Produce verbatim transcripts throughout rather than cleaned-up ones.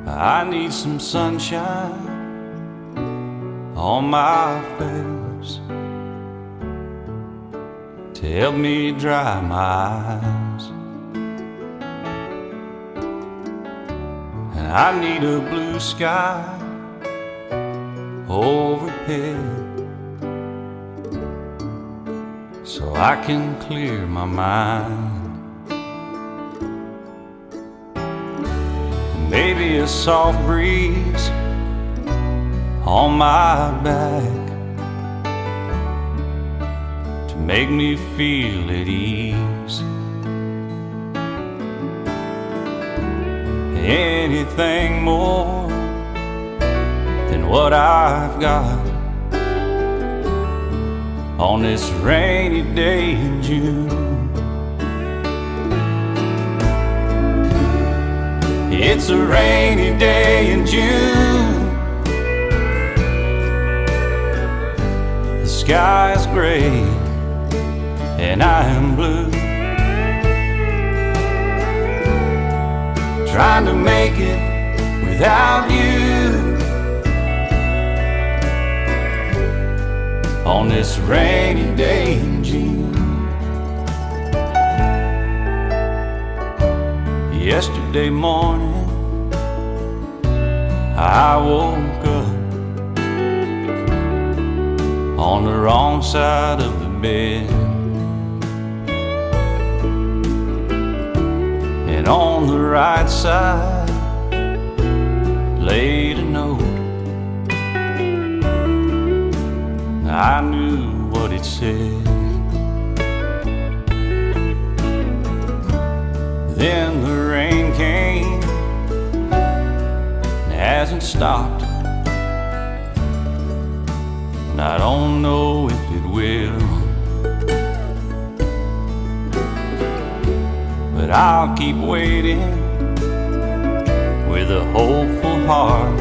I need some sunshine on my face to help me dry my eyes. And I need a blue sky overhead so I can clear my mind. And maybe a soft breeze on my back to make me feel at ease. Anything more than what I've got on this rainy day in June. It's a rainy day in June. The sky is gray and I am blue, trying to make it without you on this rainy day in June. Yesterday morning I woke up on the wrong side of the bed, and on the right side laid a note. I knew what it said. Then the rain came and hasn't stopped, and I don't know if it will, but I'll keep waiting with a hopeful heart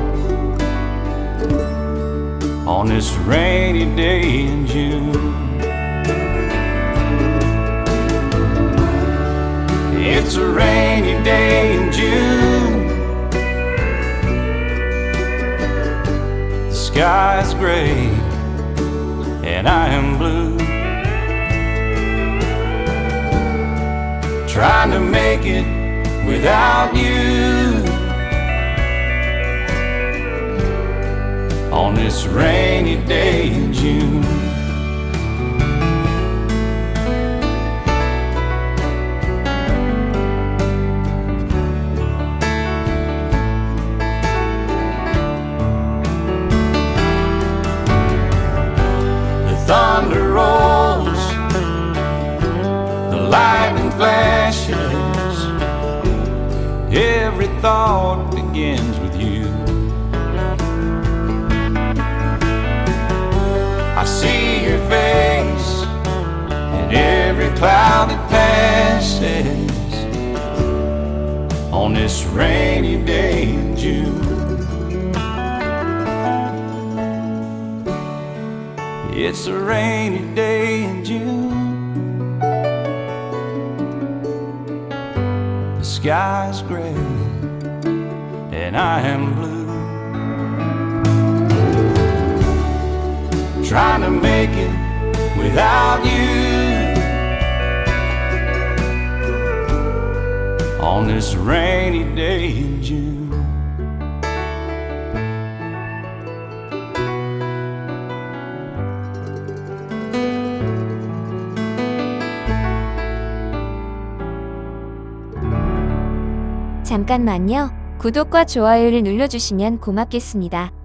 on this rainy day in June. It's a rainy day in June. The sky's gray and I am blue, trying to make it without you on this rainy day in June. The thunder rolls, the lightning flashes, every thought begins with you. I see your face in every cloud that passes on this rainy day in June. It's a rainy day in June. The sky's gray and I am blue, trying to make it without you on this rainy day in June. 잠깐만요. 구독과 좋아요를 눌러주시면 고맙겠습니다.